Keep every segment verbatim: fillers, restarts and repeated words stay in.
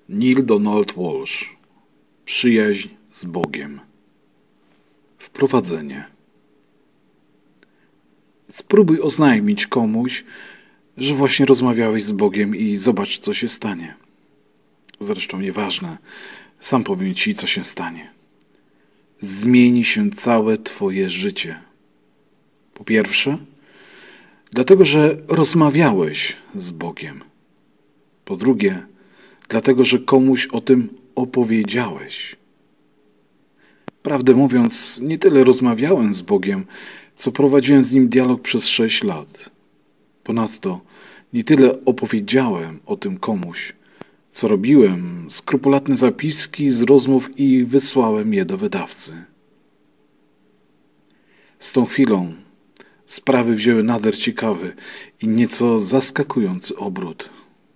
Neale Donald Walsch. Przyjaźń z Bogiem. Wprowadzenie. Spróbuj oznajmić komuś, że właśnie rozmawiałeś z Bogiem i zobacz, co się stanie. Zresztą nieważne, sam powiem ci, co się stanie. Zmieni się całe twoje życie. Po pierwsze, dlatego, że rozmawiałeś z Bogiem. Po drugie, dlatego, że komuś o tym opowiedziałeś. Prawdę mówiąc, nie tyle rozmawiałem z Bogiem, co prowadziłem z Nim dialog przez sześć lat. Ponadto nie tyle opowiedziałem o tym komuś, co robiłem skrupulatne zapiski z rozmów i wysłałem je do wydawcy. Z tą chwilą sprawy wzięły nader ciekawy i nieco zaskakujący obrót.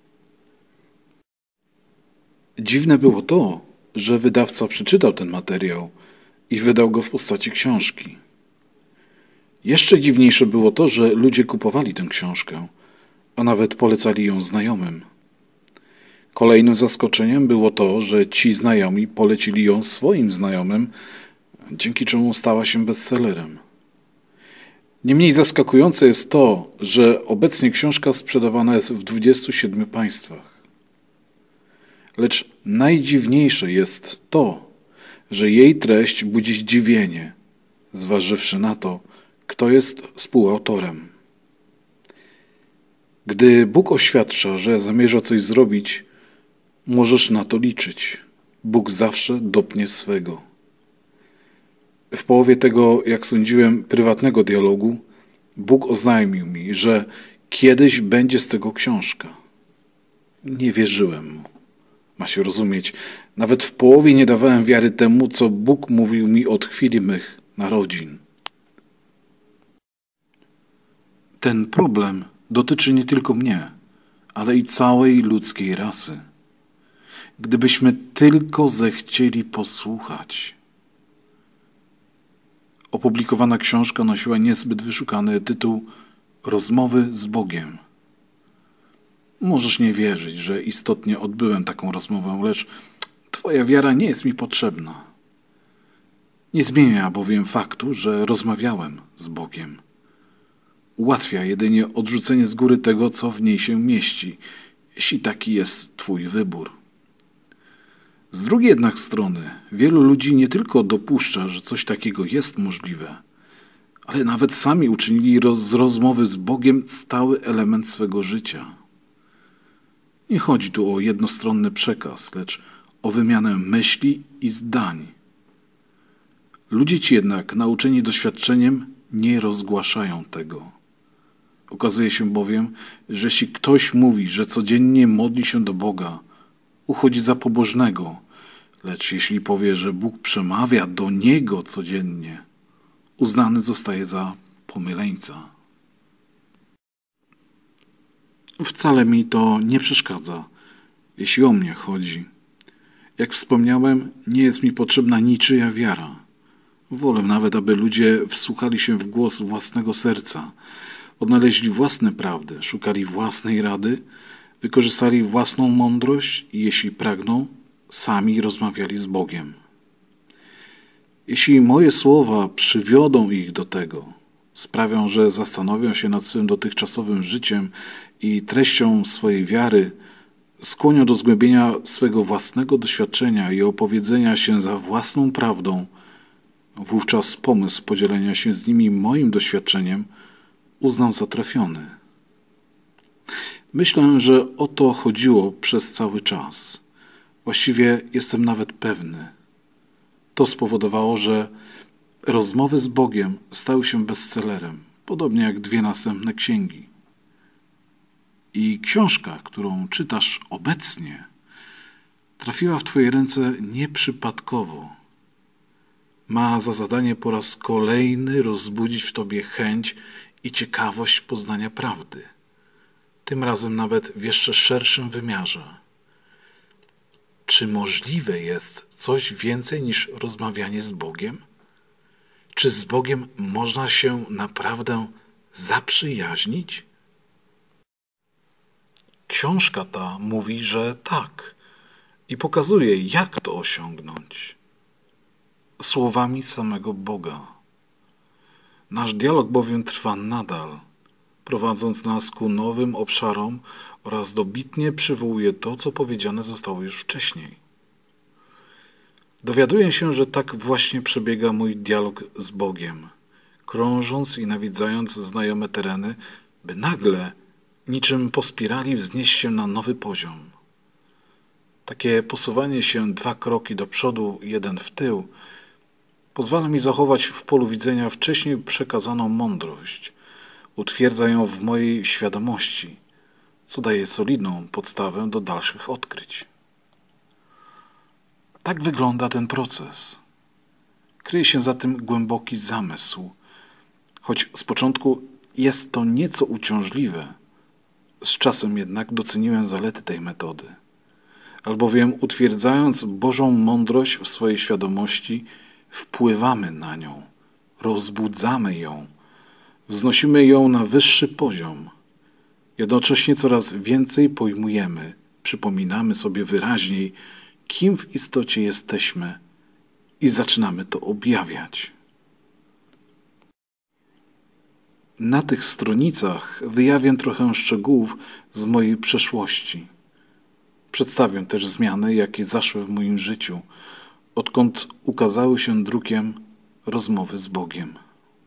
Dziwne było to, że wydawca przeczytał ten materiał i wydał go w postaci książki. Jeszcze dziwniejsze było to, że ludzie kupowali tę książkę, a nawet polecali ją znajomym. Kolejnym zaskoczeniem było to, że ci znajomi polecili ją swoim znajomym, dzięki czemu stała się bestsellerem. Niemniej zaskakujące jest to, że obecnie książka sprzedawana jest w dwudziestu siedmiu państwach. Lecz najdziwniejsze jest to, że jej treść budzi zdziwienie, zważywszy na to, kto jest współautorem. Gdy Bóg oświadcza, że zamierza coś zrobić, możesz na to liczyć. Bóg zawsze dopnie swego. W połowie tego, jak sądziłem, prywatnego dialogu, Bóg oznajmił mi, że kiedyś będzie z tego książka. Nie wierzyłem mu. Ma się rozumieć, nawet w połowie nie dawałem wiary temu, co Bóg mówił mi od chwili mych narodzin. Ten problem dotyczy nie tylko mnie, ale i całej ludzkiej rasy. Gdybyśmy tylko zechcieli posłuchać. Opublikowana książka nosiła niezbyt wyszukany tytuł Rozmowy z Bogiem. Możesz nie wierzyć, że istotnie odbyłem taką rozmowę, lecz twoja wiara nie jest mi potrzebna. Nie zmienia bowiem faktu, że rozmawiałem z Bogiem. Ułatwia jedynie odrzucenie z góry tego, co w niej się mieści, jeśli taki jest twój wybór. Z drugiej jednak strony wielu ludzi nie tylko dopuszcza, że coś takiego jest możliwe, ale nawet sami uczynili roz, z rozmowy z Bogiem stały element swego życia. Nie chodzi tu o jednostronny przekaz, lecz o wymianę myśli i zdań. Ludzie ci jednak, nauczeni doświadczeniem, nie rozgłaszają tego. Okazuje się bowiem, że jeśli ktoś mówi, że codziennie modli się do Boga, uchodzi za pobożnego, lecz jeśli powie, że Bóg przemawia do niego codziennie, uznany zostaje za pomyleńca. Wcale mi to nie przeszkadza, jeśli o mnie chodzi. Jak wspomniałem, nie jest mi potrzebna niczyja wiara. Wolę nawet, aby ludzie wsłuchali się w głos własnego serca, odnaleźli własne prawdy, szukali własnej rady, wykorzystali własną mądrość i jeśli pragną, sami rozmawiali z Bogiem. Jeśli moje słowa przywiodą ich do tego, sprawią, że zastanowią się nad swym dotychczasowym życiem i treścią swojej wiary, skłonią do zgłębienia swego własnego doświadczenia i opowiedzenia się za własną prawdą, wówczas pomysł podzielenia się z nimi moim doświadczeniem uznam za trafiony. Myślę, że o to chodziło przez cały czas. Właściwie jestem nawet pewny. To spowodowało, że rozmowy z Bogiem stały się bestsellerem, podobnie jak dwie następne księgi. I książka, którą czytasz obecnie, trafiła w twoje ręce nieprzypadkowo. Ma za zadanie po raz kolejny rozbudzić w tobie chęć i ciekawość poznania prawdy. Tym razem nawet w jeszcze szerszym wymiarze. Czy możliwe jest coś więcej niż rozmawianie z Bogiem? Czy z Bogiem można się naprawdę zaprzyjaźnić? Książka ta mówi, że tak, i pokazuje, jak to osiągnąć. Słowami samego Boga. Nasz dialog bowiem trwa nadal, prowadząc nas ku nowym obszarom oraz dobitnie przywołuje to, co powiedziane zostało już wcześniej. Dowiaduję się, że tak właśnie przebiega mój dialog z Bogiem, krążąc i nawiedzając znajome tereny, by nagle, niczym po spirali, wznieść się na nowy poziom. Takie posuwanie się dwa kroki do przodu, jeden w tył, pozwala mi zachować w polu widzenia wcześniej przekazaną mądrość, utwierdza ją w mojej świadomości, co daje solidną podstawę do dalszych odkryć. Tak wygląda ten proces. Kryje się za tym głęboki zamysł, choć z początku jest to nieco uciążliwe, z czasem jednak doceniłem zalety tej metody, albowiem utwierdzając Bożą mądrość w swojej świadomości, wpływamy na nią, rozbudzamy ją, wznosimy ją na wyższy poziom. Jednocześnie coraz więcej pojmujemy, przypominamy sobie wyraźniej, kim w istocie jesteśmy i zaczynamy to objawiać. Na tych stronicach wyjawię trochę szczegółów z mojej przeszłości. Przedstawię też zmiany, jakie zaszły w moim życiu, odkąd ukazały się drukiem rozmowy z Bogiem.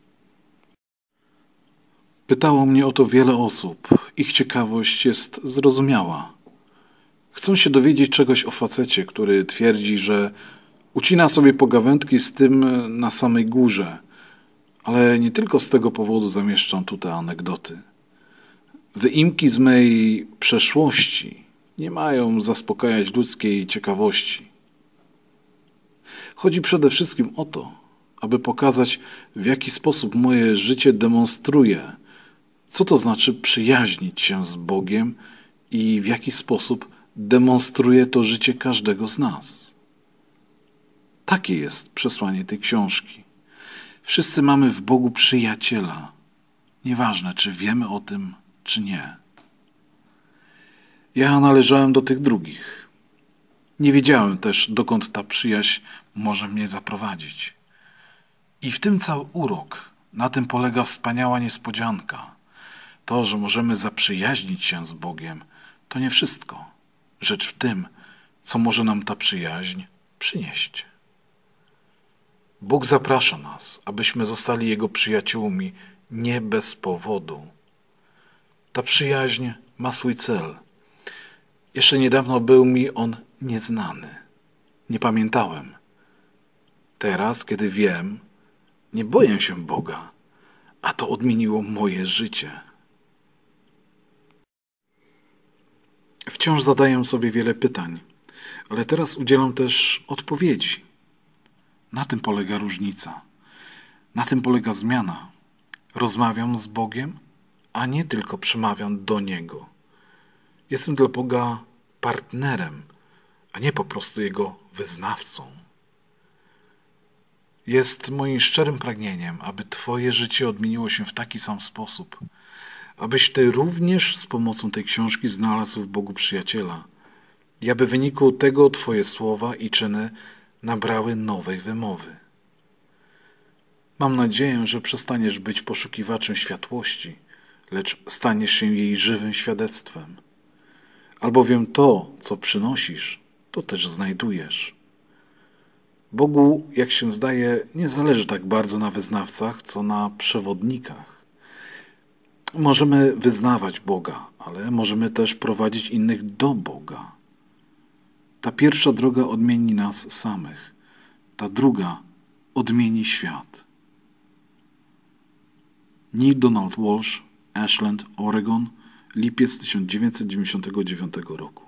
Pytało mnie o to wiele osób. Ich ciekawość jest zrozumiała. Chcą się dowiedzieć czegoś o facecie, który twierdzi, że ucina sobie pogawędki z tym na samej górze, ale nie tylko z tego powodu zamieszczam tu te anegdoty. Wyimki z mej przeszłości nie mają zaspokajać ludzkiej ciekawości. Chodzi przede wszystkim o to, aby pokazać, w jaki sposób moje życie demonstruje, co to znaczy przyjaźnić się z Bogiem i w jaki sposób demonstruje to życie każdego z nas. Takie jest przesłanie tej książki. Wszyscy mamy w Bogu przyjaciela. Nieważne, czy wiemy o tym, czy nie. Ja należałem do tych drugich. Nie wiedziałem też, dokąd ta przyjaźń może mnie zaprowadzić. I w tym cały urok, na tym polega wspaniała niespodzianka. To, że możemy zaprzyjaźnić się z Bogiem, to nie wszystko. Rzecz w tym, co może nam ta przyjaźń przynieść. Bóg zaprasza nas, abyśmy zostali Jego przyjaciółmi nie bez powodu. Ta przyjaźń ma swój cel. Jeszcze niedawno był mi on nieznany. Nie pamiętałem. Teraz, kiedy wiem, nie boję się Boga, a to odmieniło moje życie. Wciąż zadaję sobie wiele pytań, ale teraz udzielam też odpowiedzi. Na tym polega różnica. Na tym polega zmiana. Rozmawiam z Bogiem, a nie tylko przemawiam do Niego. Jestem dla Boga partnerem, a nie po prostu Jego wyznawcą. Jest moim szczerym pragnieniem, aby Twoje życie odmieniło się w taki sam sposób, abyś Ty również z pomocą tej książki znalazł w Bogu przyjaciela i aby w wyniku tego Twoje słowa i czyny nabrały nowej wymowy. Mam nadzieję, że przestaniesz być poszukiwaczem światłości, lecz staniesz się jej żywym świadectwem. Albowiem to, co przynosisz, to też znajdujesz. Bogu, jak się zdaje, nie zależy tak bardzo na wyznawcach, co na przewodnikach. Możemy wyznawać Boga, ale możemy też prowadzić innych do Boga. Ta pierwsza droga odmieni nas samych, ta druga odmieni świat. Neil Donald Walsch, Ashland, Oregon, lipiec tysiąc dziewięćset dziewięćdziesiątego dziewiątego roku.